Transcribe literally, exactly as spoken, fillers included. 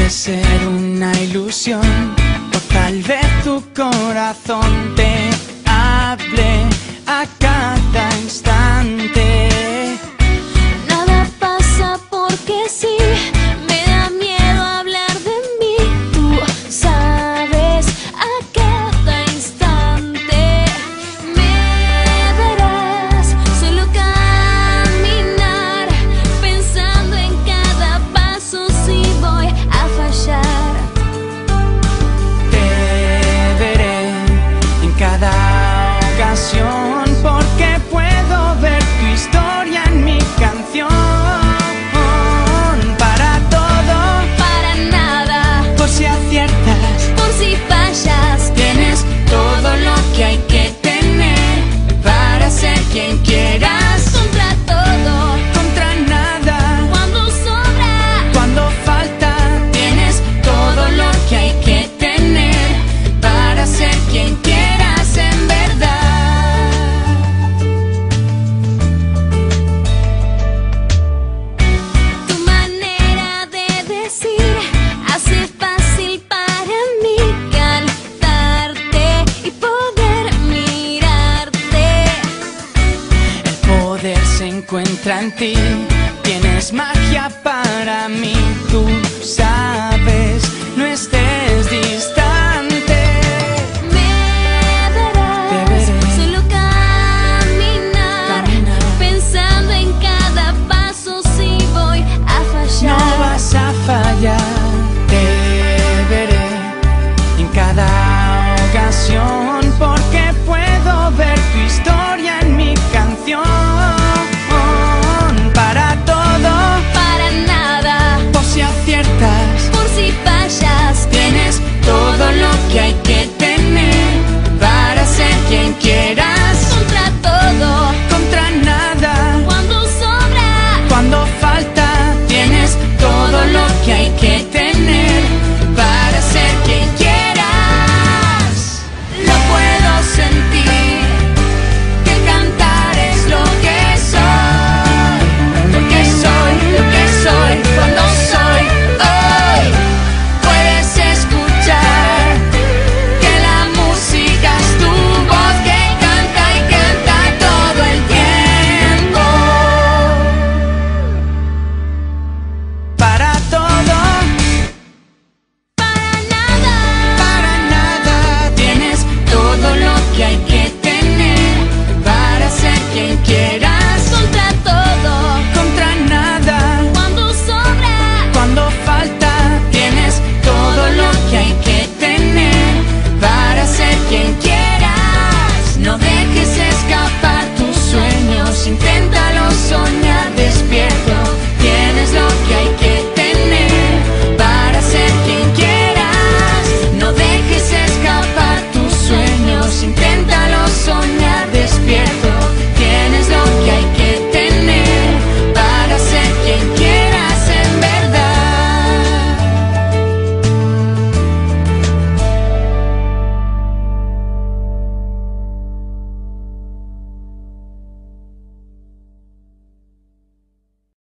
Puede ser una ilusión, o tal vez tu corazón te hable a cada instante. Nada pasa porque sí, me da miedo hablar de mí. Tú sabes, a cada instante me verás solo caminar, pensando en cada paso si voy a fallar. Te veré en cada ocasión, porque puedo ver tu historia en mi canción. Para todo, Para nada, por si aciertas, por si fallas, tienes todo lo que hay que tener para ser quien quieras. contra todo, Contra nada, cuando sobra, cuando falta, tienes todo lo que hay que tener para ser quien quieras en verdad. tu manera de decir hace fácil para mí cantarte y poder mirarte. El poder se encuentra en ti, tienes magia para mí, tú sabes, no estés distante.